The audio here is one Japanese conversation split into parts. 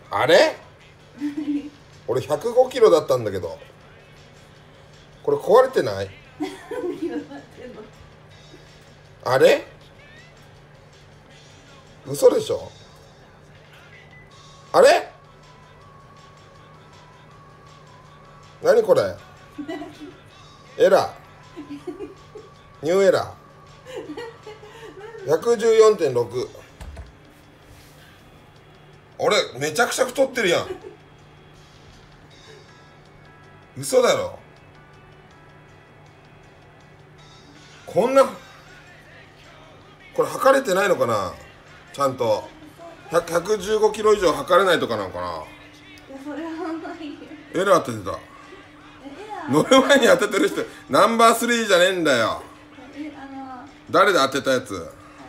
あれ俺105キロだったんだけど、これ壊れてない？あれ嘘でしょ？あれ何これ？エラー、ニューエラー 114.6。 俺めちゃくちゃ太ってるやん。嘘だろ。こんな、これ測れてないのかな、ちゃんと。115キロ以上測れないとかなのかな。 いやそれはないよ。 エラーって出た。乗る前に当ててる人ナンバー3じゃねえんだよ。誰で当てたやつ？ いや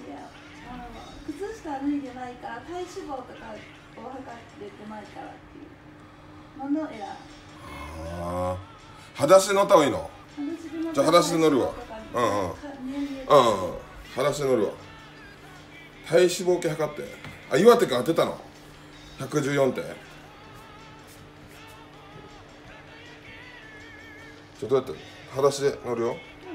靴下脱いでないから体脂肪とかを測れてないからっていうののエラー。 ああ、裸足で乗った方がいいの？じゃあ裸足で乗るわ。うんうんうん、裸足で乗るわ。体脂肪計測って。あ、岩手か当てたの114点。ちょっとどうやって裸足で乗るよ。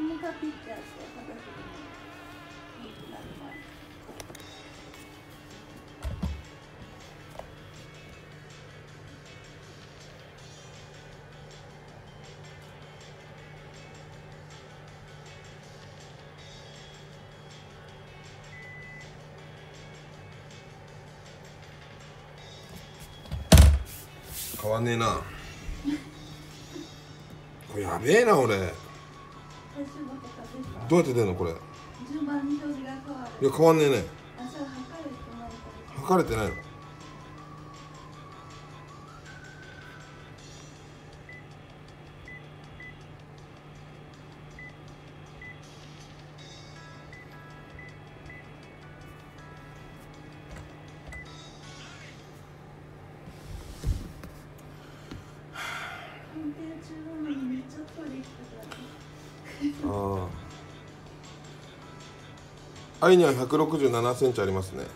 変わんねえな。これやべえな俺。どうやって出んのこれ？ 順番に表示が変わる。 いや変わんねえね。 それ測れてないから。 測れてないの？ああ、愛には167センチありますね。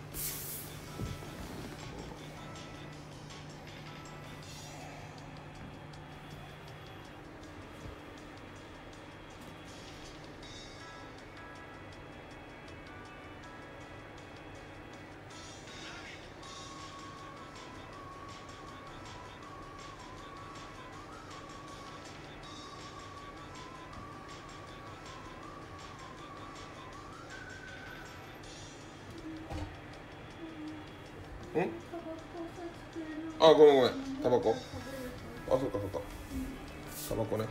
ん？あ、ごめんごめん、タバコ。あ、そっかそっか。タバコね。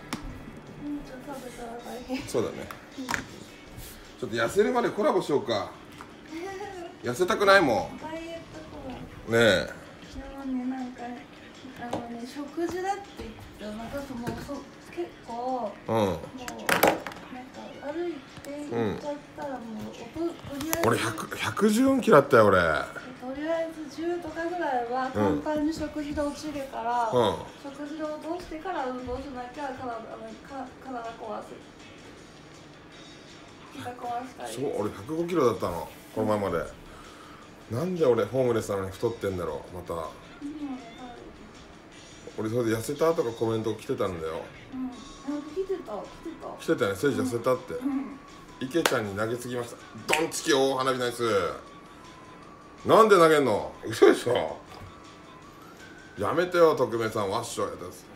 そうだね。ちょっと痩せるまでコラボしようか。痩せたくないもん。 ダイエットコラボ。 ねえ。 でもね、なんか食事だって言ってなんか結構もうなんか歩いて行っちゃったらもうとりあえず俺114キロあったよ俺。 とりあえず10とかぐらいは簡単に食事で落ちるから、食事で落としてから運動しなきゃ体壊す。 そう、俺105キロだったのこの前まで。なんで俺ホームレスなのに太ってんだろうまた。俺それで痩せたとかコメント来てたんだよ。来てたよね、ステージ痩せたって。池ちゃんに投げつぎました。ドンチキ大花火ナイス。なんで投げんの？嘘でしょ。やめてよ特命さん、わっしょやです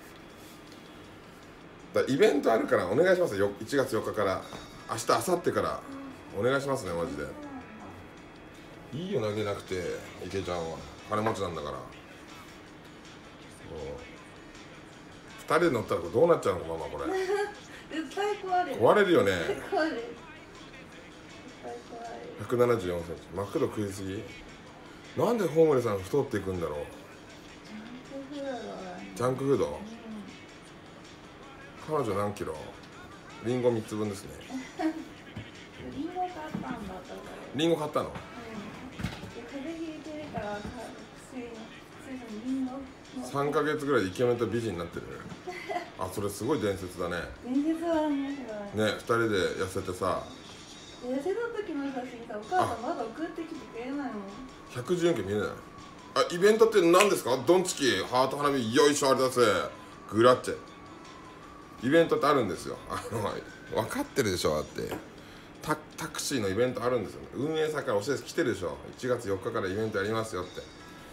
だ。イベントあるからお願いしますよ。1月4日から明日明後日からお願いしますねマジで。いいよ投げなくて。池ちゃんは金持ちなんだから。2人で乗ったらどうなっちゃうのママこれ。 絶対壊れる。 壊れるよね。 壊れる。 174センチ。マクド食いすぎ。なんでホームレスさん太っていくんだろう。ジャンクフード。彼女何キロ？リンゴ3つ分ですね。 リンゴ買ったんだった。 リンゴ買ったの？ 風邪ひいてるからリンゴ。 3ヶ月ぐらいでイケメンと美人になってる。あ、それすごい伝説だね。 伝説は面白い。 ね、2人で痩せてさ。 痩せた時の写真さ、お母さんまだ送ってきてくれないもん。 114キロ見えない。 あ、イベントって何ですか？ドンチキハート花火よいしょありがとうございます。グラッチェイベントってあるんですよ。分かってるでしょ。だってタクシーのイベントあるんですよ。運営さんからお知らせ来てるでしょ。1月4日からイベントやりますよって。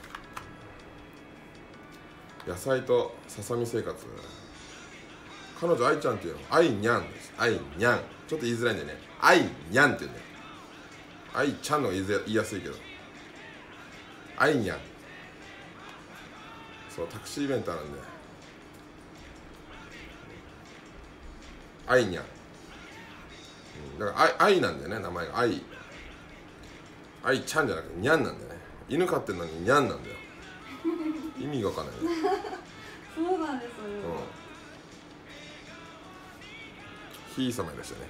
野菜とささみ生活。彼女愛ちゃんっていうの愛にゃんです。愛にゃん、ちょっと言いづらいんでね、愛にゃんっていうね。愛ちゃんの言いやすいけど、愛にゃん。そう、タクシーイベントあるんで、愛にゃん、だから愛なんだよね、名前が愛ちゃんじゃなくてにゃんなんだよね。犬飼ってるのににゃんなんだよ。意味がわかんないね。 そうなんですよ、 ひいさまでしたね。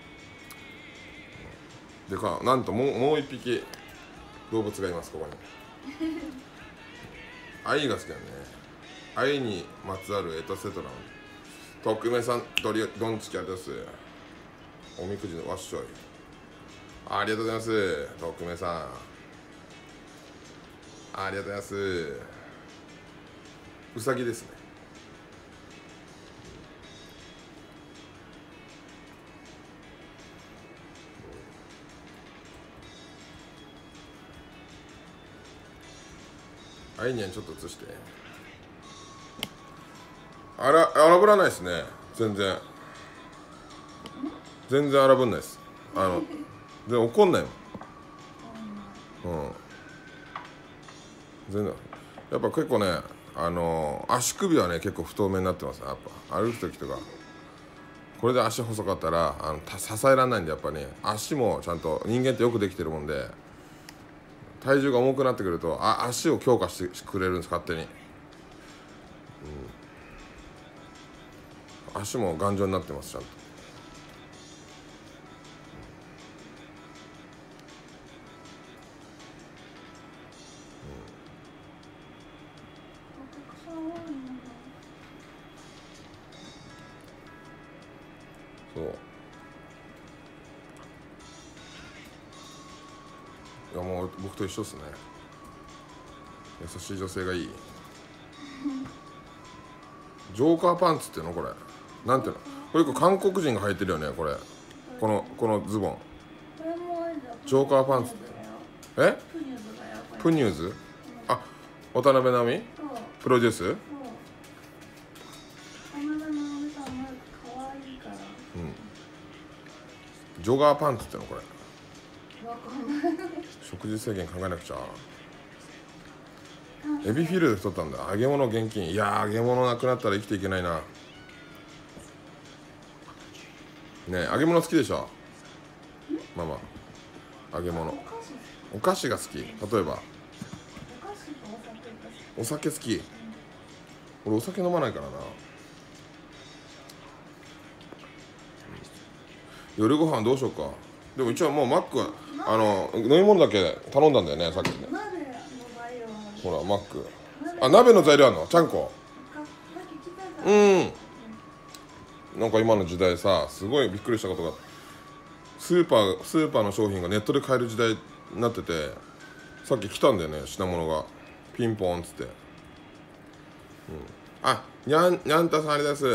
でか、なんともう一匹動物がいます、ここに。愛が好きだね。愛にまつわるエトセトラ。徳目さん、ドンチキありがとうございます。おみくじのわっしょい。ありがとうございます。徳目さん。ありがとうございます。うさぎですね。アイニャンちょっと映して。荒ぶらないですね。全然荒ぶんないです。で怒んないもん。全然。やっぱ結構ね、足首はね結構太めになってます。やっぱ歩く時とかこれで足細かったら支えられないんで、やっぱね足もちゃんと人間ってよくできてるもんで、体重が重くなってくると足を強化してくれるんです、勝手に。足も頑丈になってます、ちゃんと。そう。いやもう僕と一緒っすね。優しい女性がいい。ジョーカーパンツっていうのこれ。なんていうのこれ、韓国人が履いてるよね、これ。このズボン。ジョーカーパンツって。え？プニューズ？あ、渡辺直美？プロデュース？ジョガーパンツってのこれ。食事制限考えなくちゃ。エビフィルで太ったんだ。揚げ物現金。いや揚げ物なくなったら生きていけないな。ねえ、揚げ物好きでしょママ。揚げ物、お菓子が好き。例えばお酒好き。俺お酒飲まないからな。夜ご飯どうしようか。でも一応もうマックは飲み物だけ頼んだんだよね、さっきね。ほらマック。鍋の材料あるの？ちゃんこ。なんか今の時代さ、すごいびっくりしたことが、スーパーの商品がネットで買える時代になってて、さっき来たんだよね、品物がピンポンっつって。にゃんたさんありです。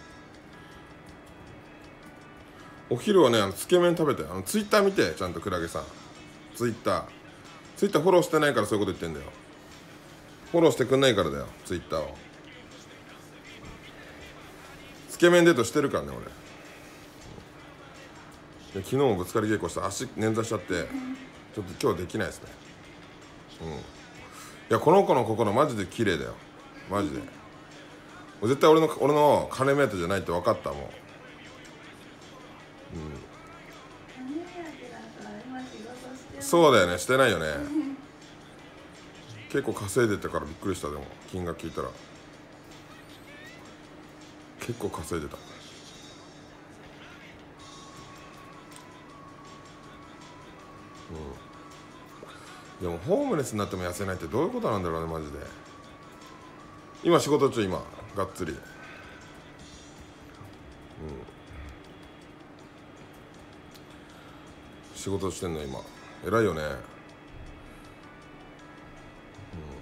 お昼はねつけ麺食べて、ツイッター見て、ちゃんとクラゲさんツイッターフォローしてないからそういうこと言ってんだよ。フォローしてくんないからだよ、ツイッターを。つけ麺デートしてるからね俺。昨日もぶつかり稽古した足捻挫しちゃって、ちょっと今日できないですね。いやこの子の心マジで綺麗だよ、マジで。絶対俺の金目当てじゃないって分かったもん。そうだよね、してないよね。結構稼いでたからびっくりした。でも金額聞いたら結構稼いでた。でもホームレスになっても痩せないってどういうことなんだろうね、マジで。今仕事中、今がっつり。仕事してんの今。偉いよね。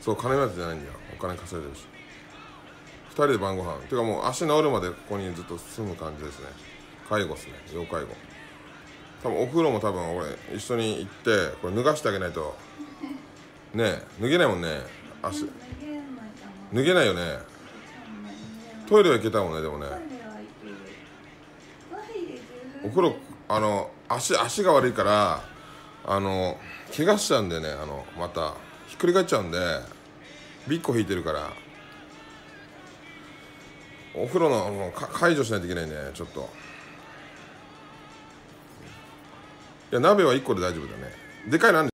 そう金目当てじゃないんだよ。お金稼いでるし、2人で晩ご飯てかもう足治るまでここにずっと住む感じですね。介護ですね、要介護。多分お風呂も多分俺一緒に行ってこれ脱がしてあげないとねえ脱げないもんね。足脱げないよね。トイレは行けたもんね。でもねお風呂足が悪いから怪我しちゃうんでね、またひっくり返っちゃうんでビッコ引いてるからお風呂の解除しないといけないね。ちょっといや鍋は1個で大丈夫だね。でかいのあるん